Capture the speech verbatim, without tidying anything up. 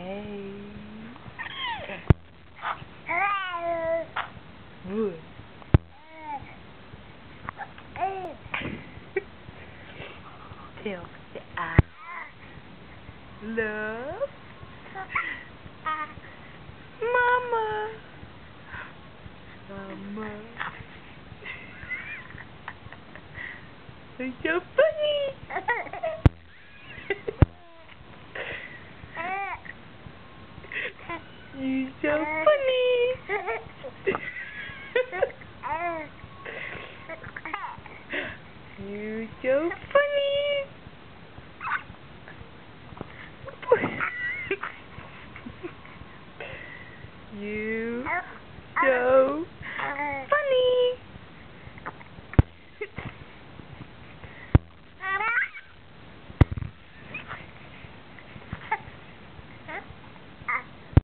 Hey. Good. Tell the I love Mama. Mama. You're so funny. You're so